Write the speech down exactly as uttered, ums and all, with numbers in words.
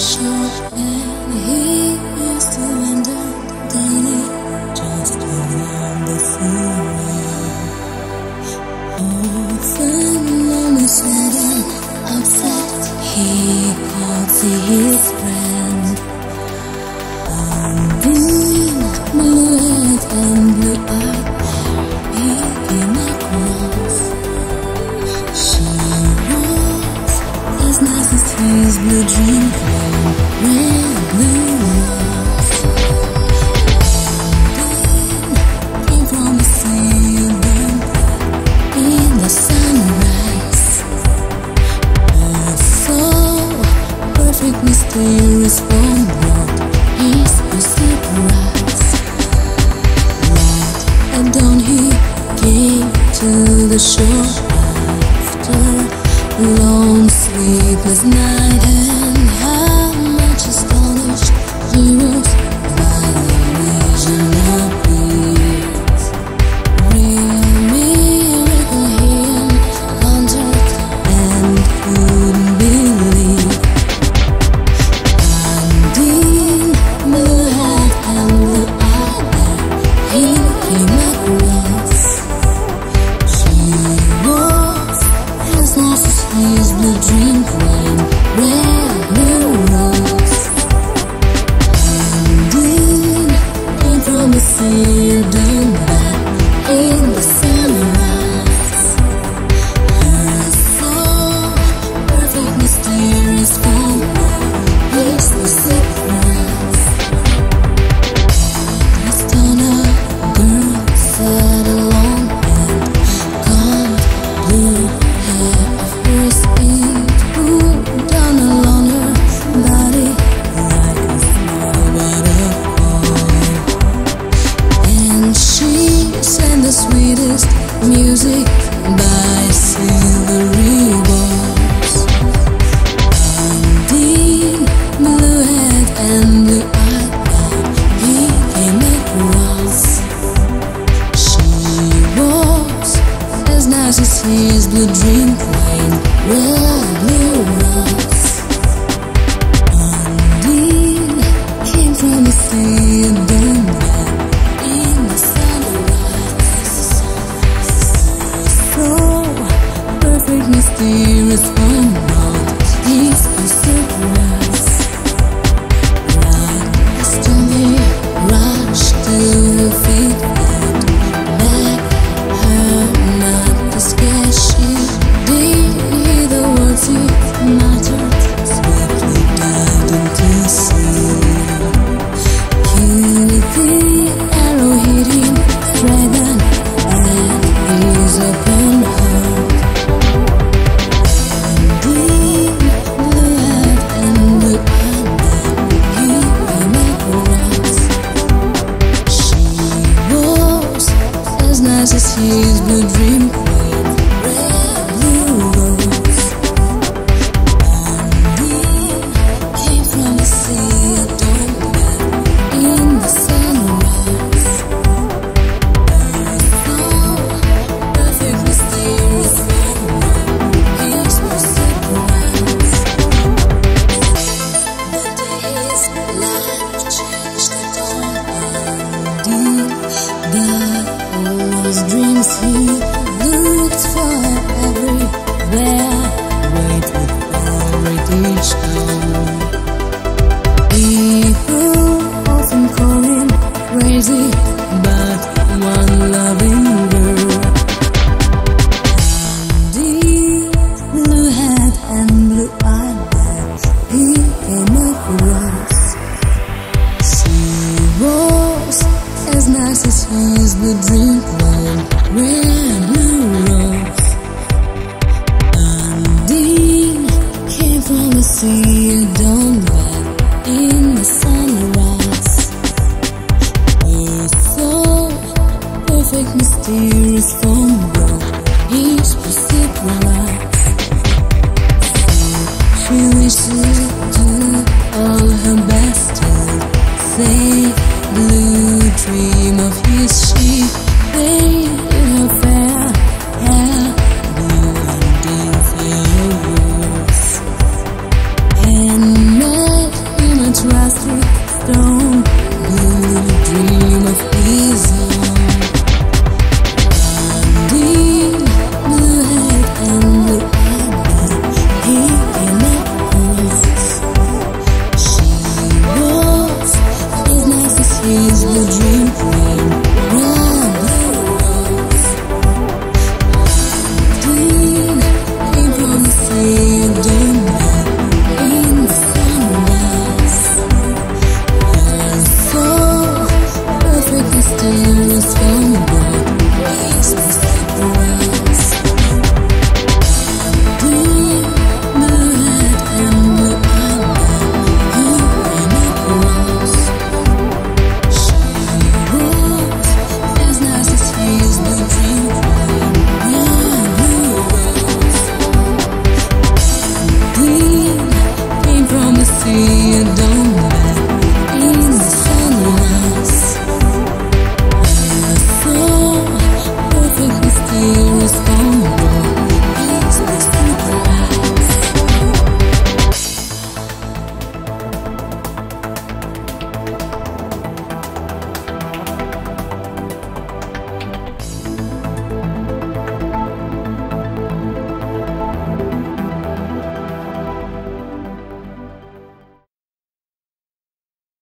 shore, and he used to wander daily just along the freeway. Often lonely, sad and upset, he called to his friend. Undine, blue-haired and blue-eyed, he came across. She was as nice as his blue dream queen, red blue rose. Undine came from the sea of dawn in the sunrise. Oh, so perfect, mysterious, from what is a surprise. Right at dawn he came to the shore after a long sleepless night, and how much astonished he was by the vision appeared. Real miracle he encountered and couldn't believe. Undine, blue-haired and blue-eyed, he came across. She was as nice as his blue dream queen, red blue rose. Undine came from the sea of dawn in the sunrise. Her soul, perfect, mysterious, from is the surprise. Just on a girl sat alone, and combed blue hair of hers it pulled down along her body like a small waterfall. And she sang the sweetest music by silvery bars. Undine, blue-haired and blue-eyed, he came across. She was as nice as his blue dream queen, red blue rose. Undine came from the sea of dawn in the sunrise. So perfect, mysterious, from what is a surprise. Like a storm he rushed to her feet and begged her not to scare. She did hear the words he muttered, swiftly dived into sea. Killed the arrow, hit him straight down at his open heart. Undine, blue-haired and blue-eyed, he came across. She was as nice as his blue dream queen, red blue rose. Undine came from the sea of dawn in the sunrise. Her soul, perfect, mysterious, from is the surprise. The day his life changed the dawn. Undine got all his dreams he looked for everywhere. Wait with courage each time. People often call him crazy, but one loving girl. Undine, blue-haired and blue-eyed, he came across. She was as nice as his blue dream queen, red blue rose. Undine came from the sea of dawn in the sunrise. Her soul, perfect, mysterious, from what is the surprise. So she wishes